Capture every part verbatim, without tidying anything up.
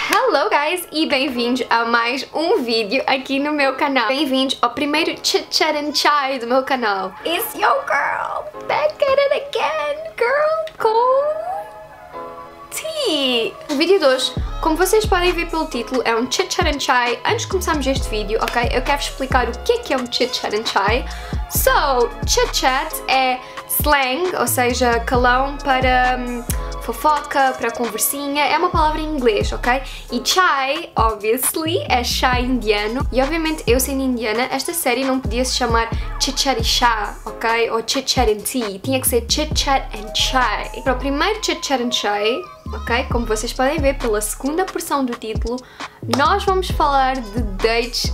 Hello guys e bem-vindos a mais um vídeo aqui no meu canal. Bem-vindos ao primeiro Chit Chat and Chai do meu canal. It's your girl, back at it again, girl, com tea. O vídeo de hoje, como vocês podem ver pelo título, é um Chit Chat and Chai. Antes de começarmos este vídeo, ok, eu quero explicar o que é que é um Chit Chat and Chai. So, Chit Chat é slang, ou seja, calão para hum, fofoca, para conversinha, é uma palavra em inglês, ok? E chai, obviously, é chá indiano. E obviamente, eu sendo indiana, esta série não podia se chamar Chit Chat e Chá, ok? Ou Chit Chat and Tea, tinha que ser Chit Chat and Chai. Para o primeiro Chit Chat and Chai, ok? Como vocês podem ver pela segunda porção do título, nós vamos falar de dates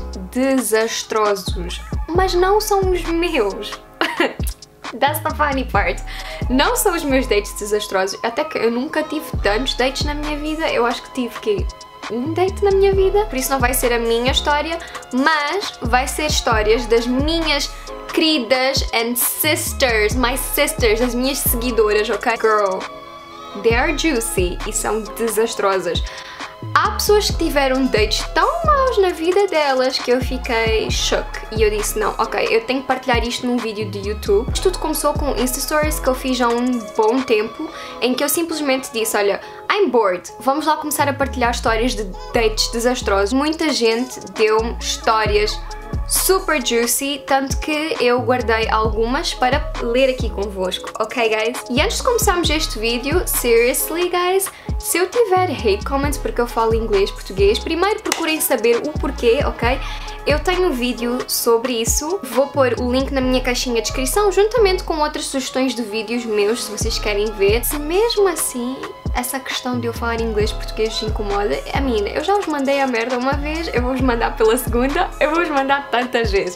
desastrosos. Mas não são os meus. That's the funny part. Não são os meus dates desastrosos, até que eu nunca tive tantos dates na minha vida. Eu acho que tive que um date na minha vida, por isso não vai ser a minha história, mas vai ser histórias das minhas queridas and sisters, my sisters, as minhas seguidoras, ok? Girl, they are juicy e são desastrosas. Há pessoas que tiveram dates tão maus na vida delas que eu fiquei shook e eu disse não, ok, eu tenho que partilhar isto num vídeo de YouTube. Isto tudo começou com Insta Stories que eu fiz há um bom tempo, em que eu simplesmente disse, olha, I'm bored, vamos lá começar a partilhar histórias de dates desastrosos. Muita gente deu-me histórias super juicy, tanto que eu guardei algumas para ler aqui convosco, ok guys? E antes de começarmos este vídeo, seriously guys, se eu tiver hate comments porque eu falo inglês, português, primeiro procurem saber o porquê, ok? Eu tenho um vídeo sobre isso, vou pôr o link na minha caixinha de descrição, juntamente com outras sugestões de vídeos meus, se vocês querem ver. Se mesmo assim essa questão de eu falar inglês e português te incomoda, a mim, eu já vos mandei a merda uma vez, eu vos mandar pela segunda, eu vou vos mandar tantas vezes.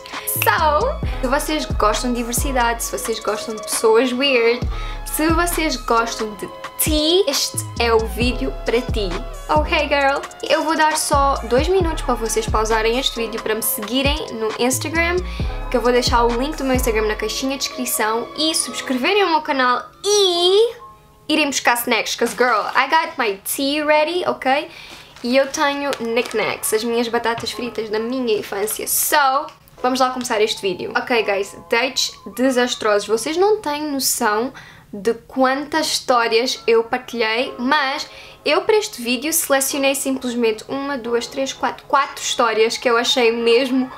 So, se vocês gostam de diversidade, se vocês gostam de pessoas weird, se vocês gostam de tea, este é o vídeo para ti. Ok, girl? Eu vou dar só dois minutos para vocês pausarem este vídeo para me seguirem no Instagram, que eu vou deixar o link do meu Instagram na caixinha de descrição, e subscreverem o meu canal e irem buscar snacks, because girl, I got my tea ready, ok? E eu tenho knickknacks, as minhas batatas fritas da minha infância. So, vamos lá começar este vídeo. Ok, guys, dates desastrosos. Vocês não têm noção de quantas histórias eu partilhei, mas eu para este vídeo selecionei simplesmente uma, duas, três, quatro, quatro histórias que eu achei mesmo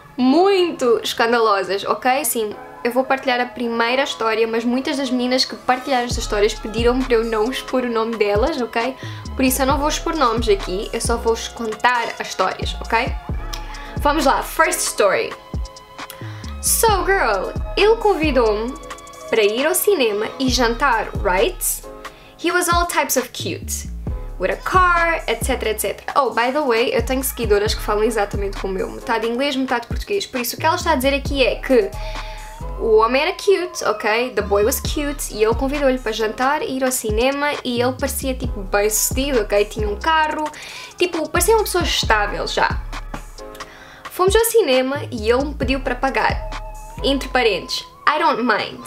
muito escandalosas, ok? Sim, eu vou partilhar a primeira história, mas muitas das meninas que partilharam estas histórias pediram-me para eu não expor o nome delas, ok? Por isso eu não vou expor nomes aqui, eu só vou contar as histórias, ok? Vamos lá, first story. So girl, ele convidou-me para ir ao cinema e jantar, right? He was all types of cute, with a car, etc, etcétera. Oh, by the way, eu tenho seguidoras que falam exatamente como eu, metade inglês, metade português, por isso o que ela está a dizer aqui é que o homem era cute, ok? The boy was cute e ele convidou-lhe para jantar, ir ao cinema e ele parecia tipo bem sucedido, ok? Tinha um carro, tipo, parecia uma pessoa estável já. Fomos ao cinema e ele me pediu para pagar. Entre parênteses, I don't mind.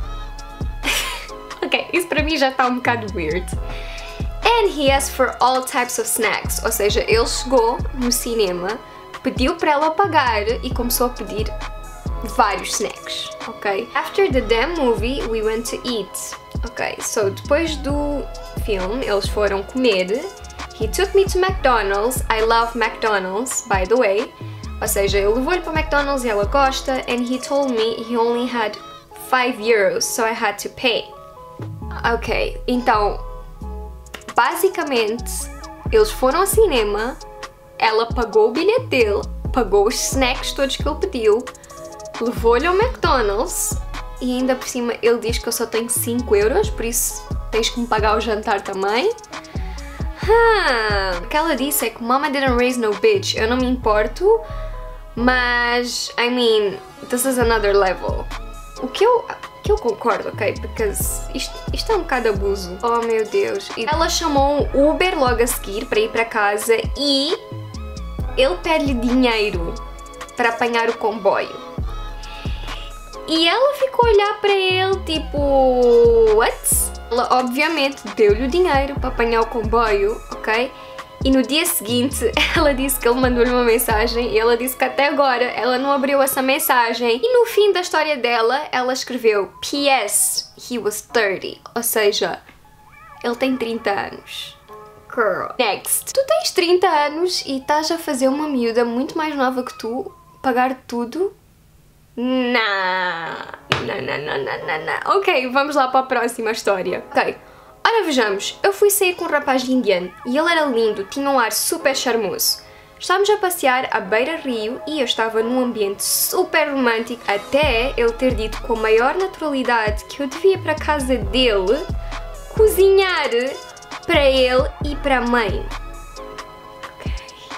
Ok, isso para mim já está um bocado weird. And he asked for all types of snacks, ou seja, ele chegou no cinema, pediu para ela pagar e começou a pedir vários snacks, ok? After the damn movie, we went to eat. Ok, so depois do filme, eles foram comer. He took me to McDonald's. I love McDonald's, by the way. Ou seja, ele levou-lhe para McDonald's e ela gosta. And he told me he only had five euros, so I had to pay. Ok, então, basicamente, eles foram ao cinema, ela pagou o bilhete dele, pagou os snacks todos que ele pediu, levou-lhe ao McDonald's e ainda por cima ele diz que eu só tenho cinco euros, por isso tens que me pagar o jantar também. Hum, o que ela disse é que Mama didn't raise no bitch, eu não me importo, mas, I mean, this is another level. O que eu, que eu concordo, ok? Porque isto, isto é um bocado abuso. Oh meu Deus. E ela chamou um Uber logo a seguir para ir para casa e ele pede-lhe dinheiro para apanhar o comboio. E ela ficou a olhar para ele tipo, what? Ela obviamente deu-lhe o dinheiro para apanhar o comboio, ok? E no dia seguinte, ela disse que ele mandou-lhe uma mensagem e ela disse que até agora ela não abriu essa mensagem. E no fim da história dela, ela escreveu P S He was thirty. Ou seja, ele tem trinta anos. Girl. Next. Tu tens trinta anos e estás a fazer uma miúda muito mais nova que tu pagar tudo? Não. Não, não, não, não, não, não. Ok, vamos lá para a próxima história. Ok. Ora, vejamos, eu fui sair com um rapaz indiano e ele era lindo, tinha um ar super charmoso. Estávamos a passear à beira-rio e eu estava num ambiente super romântico até ele ter dito com a maior naturalidade que eu devia ir para a casa dele cozinhar para ele e para a mãe. Okay.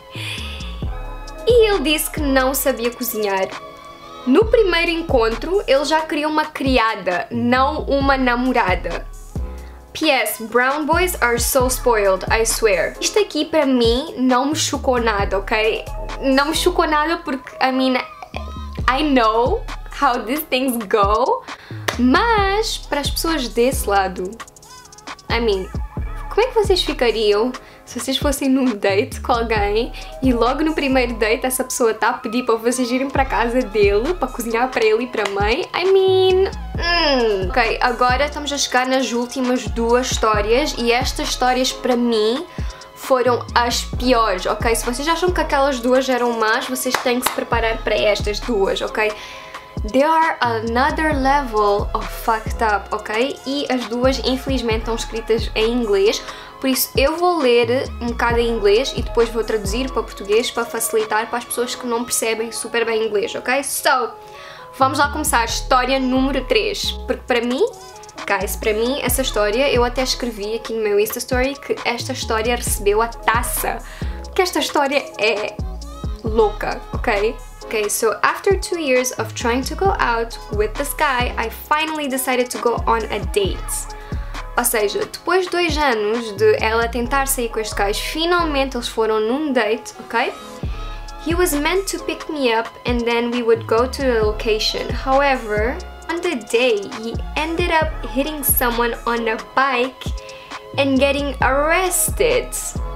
E ele disse que não sabia cozinhar. No primeiro encontro, ele já queria uma criada, não uma namorada. P S Brown boys are so spoiled, I swear. Isto aqui para mim não me chocou nada, ok? Não me chocou nada porque, I mean, I know how these things go, mas para as pessoas desse lado, I mean, como é que vocês ficariam se vocês fossem num date com alguém e logo no primeiro date essa pessoa está a pedir para vocês irem para a casa dele para cozinhar para ele e para a mãe? I mean... Mm. Ok, agora estamos a chegar nas últimas duas histórias e estas histórias para mim foram as piores, ok? Se vocês acham que aquelas duas eram más, vocês têm que se preparar para estas duas, ok? They are another level of fucked up, ok? E as duas infelizmente estão escritas em inglês, por isso eu vou ler um bocado em inglês e depois vou traduzir para português para facilitar para as pessoas que não percebem super bem inglês, ok? So, vamos lá começar, história número três, porque para mim, guys, para mim essa história, eu até escrevi aqui no meu Insta Story que esta história recebeu a taça, porque esta história é louca, ok? Okay, so after two years of trying to go out with this guy, I finally decided to go on a date. Ou seja, depois de dois anos de ela tentar sair com este gajo, finalmente eles foram num date, ok? He was meant to pick me up and then we would go to the location. However, on the day, he ended up hitting someone on a bike and getting arrested.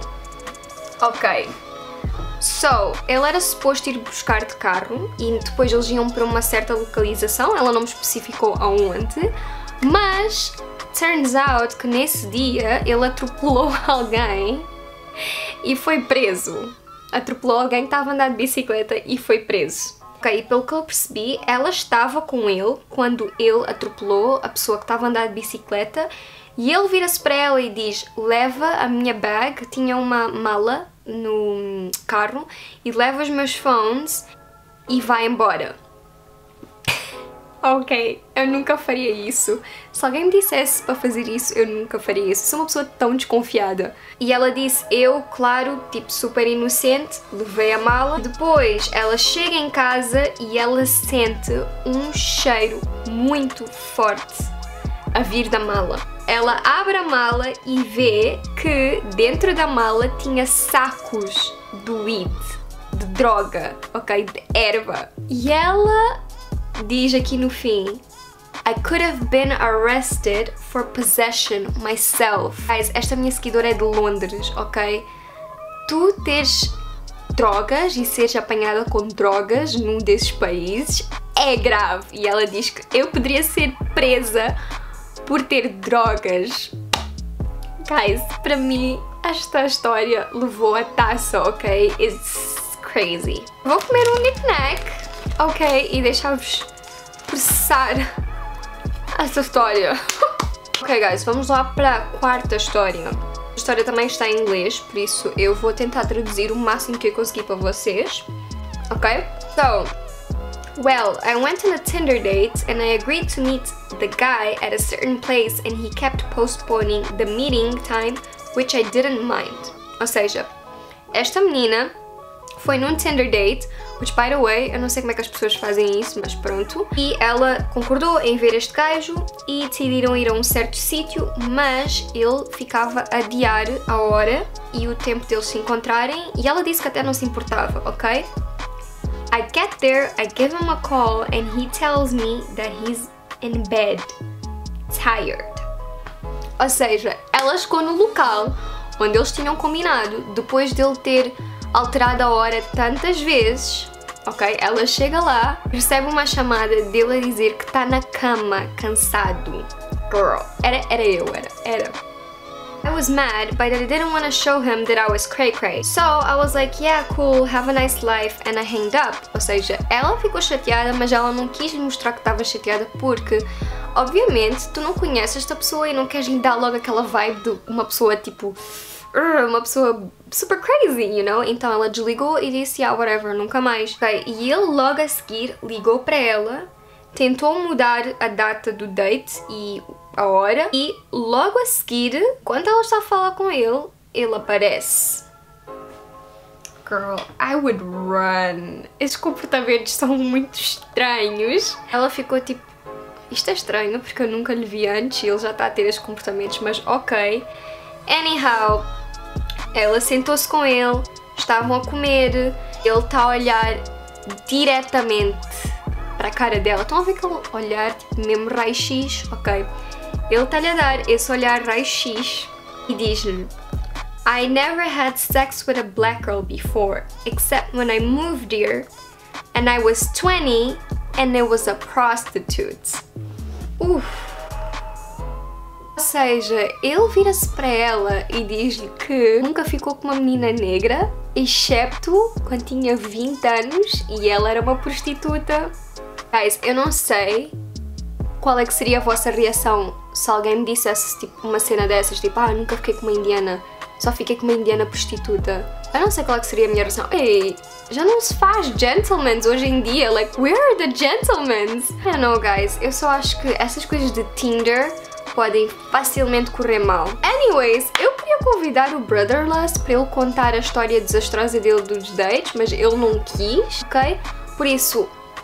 Ok. So, ele era suposto ir buscar de carro e depois eles iam para uma certa localização, ela não me especificou aonde, mas turns out que nesse dia ele atropelou alguém e foi preso. Atropelou alguém que estava a andar de bicicleta e foi preso. Ok, pelo que eu percebi, ela estava com ele quando ele atropelou a pessoa que estava a andar de bicicleta e ele vira-se para ela e diz: leva a minha bag, tinha uma mala no carro, e leva os meus phones e vai embora. Ok, eu nunca faria isso. Se alguém me dissesse para fazer isso, eu nunca faria isso. Sou uma pessoa tão desconfiada. E ela disse, eu, claro, tipo super inocente, levei a mala. Depois ela chega em casa e ela sente um cheiro muito forte a vir da mala. Ela abre a mala e vê que dentro da mala tinha sacos de weed, de droga, ok? De erva. E ela diz aqui no fim, I could have been arrested for possession myself. Guys, esta minha seguidora é de Londres, ok? Tu teres drogas e seres apanhada com drogas num desses países é grave. E ela diz que eu poderia ser presa por ter drogas. Guys, para mim esta história levou a taça, ok? It's crazy. Vou comer um knick-knack, ok? E deixar-vos processar essa história. Ok, guys, vamos lá para a quarta história. A história também está em inglês, por isso eu vou tentar traduzir o máximo que eu conseguir para vocês. Ok? So, well, I went on a Tinder date and I agreed to meet the guy at a certain place and he kept postponing the meeting time, which I didn't mind. Ou seja, esta menina foi num Tinder date, which by the way, eu não sei como é que as pessoas fazem isso, mas pronto. E ela concordou em ver este gajo e decidiram ir a um certo sítio, mas ele ficava a adiar a hora e o tempo deles se encontrarem e ela disse que até não se importava, ok? I get there, I give him a call and he tells me that he's in bed, tired. Ou seja, ela chegou no local onde eles tinham combinado, depois dele ter alterado a hora tantas vezes, ok? Ela chega lá, recebe uma chamada dele a dizer que está na cama, cansado. Girl, era, era eu, era, era. I was mad, but I didn't want to show him that I was cray-cray. So I was like, yeah, cool, have a nice life, and I hanged up. Ou seja, ela ficou chateada, mas ela não quis mostrar que estava chateada porque, obviamente, tu não conheces esta pessoa e não queres lhe dar logo aquela vibe de uma pessoa tipo... uma pessoa super crazy, you know? Então ela desligou e disse, yeah, whatever, nunca mais. Okay? E ele logo a seguir ligou para ela, tentou mudar a data do date e a hora, e logo a seguir, quando ela está a falar com ele, ele aparece. Girl, I would run. Esses comportamentos são muito estranhos. Ela ficou tipo, isto é estranho porque eu nunca lhe vi antes e ele já está a ter esses comportamentos, mas ok. Anyhow, ela sentou-se com ele, estavam a comer, ele está a olhar diretamente para a cara dela. Estão a ver aquele olhar tipo mesmo raio-x? Ok. Ele está-lhe a dar esse olhar raio-x e diz-lhe: I never had sex with a black girl before, except when I moved here and I was twenty and it was a prostitute. Uff. Ou seja, ele vira-se para ela e diz-lhe que nunca ficou com uma menina negra, excepto quando tinha vinte anos e ela era uma prostituta. Guys, eu não sei qual é que seria a vossa reação se alguém me dissesse tipo, uma cena dessas, tipo, ah, nunca fiquei com uma indiana, só fiquei com uma indiana prostituta. Eu não sei qual é que seria a minha reação. Ei, já não se faz gentlemen hoje em dia, like, where are the gentlemen? I don't know, guys, eu só acho que essas coisas de Tinder podem facilmente correr mal. Anyways, eu queria convidar o Brotherlust para ele contar a história desastrosa dele dos dates, mas ele não quis, ok? Por isso,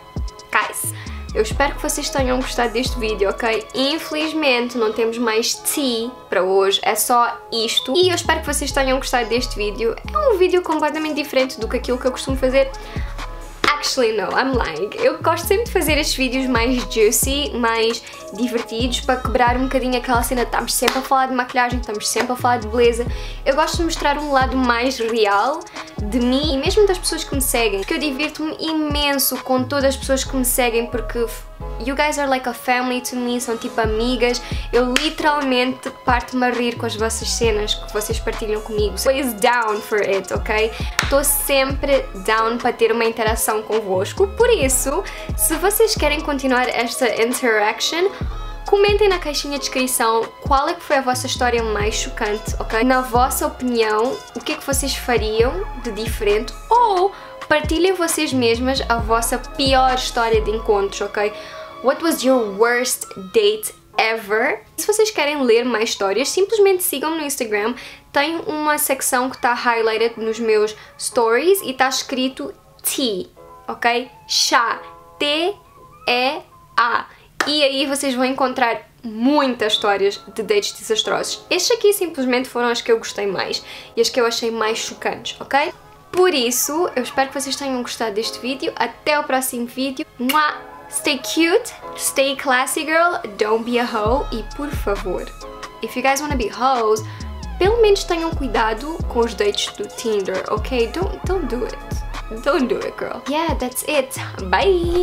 guys, eu espero que vocês tenham gostado deste vídeo, ok? Infelizmente não temos mais tea para hoje, é só isto. E eu espero que vocês tenham gostado deste vídeo. É um vídeo completamente diferente do que aquilo que eu costumo fazer. Actually, no, I'm lying. Eu gosto sempre de fazer estes vídeos mais juicy, mais divertidos, para quebrar um bocadinho aquela cena de estamos sempre a falar de maquilhagem, estamos sempre a falar de beleza. Eu gosto de mostrar um lado mais real de mim e mesmo das pessoas que me seguem, porque eu divirto-me imenso com todas as pessoas que me seguem, porque you guys are like a family to me, são tipo amigas. Eu literalmente parto-me a rir com as vossas cenas que vocês partilham comigo. So always down for it, ok? Estou sempre down para ter uma interação convosco, por isso, se vocês querem continuar esta interaction, comentem na caixinha de descrição qual é que foi a vossa história mais chocante, ok? Na vossa opinião, o que é que vocês fariam de diferente, ou partilhem vocês mesmas a vossa pior história de encontros, ok? What was your worst date ever? Se vocês querem ler mais histórias, simplesmente sigam-me no Instagram. Tem uma secção que está highlighted nos meus stories e está escrito T, ok? Chá, T E A. E aí vocês vão encontrar muitas histórias de dates desastrosos. Estes aqui simplesmente foram as que eu gostei mais e as que eu achei mais chocantes, ok? Por isso, eu espero que vocês tenham gostado deste vídeo. Até o próximo vídeo. Mua! Stay cute, stay classy girl, don't be a hoe e por favor, if you guys wanna be hoes, pelo menos tenham cuidado com os dates do Tinder, ok? Don't, don't do it. Don't do it, girl. Yeah, that's it. Bye!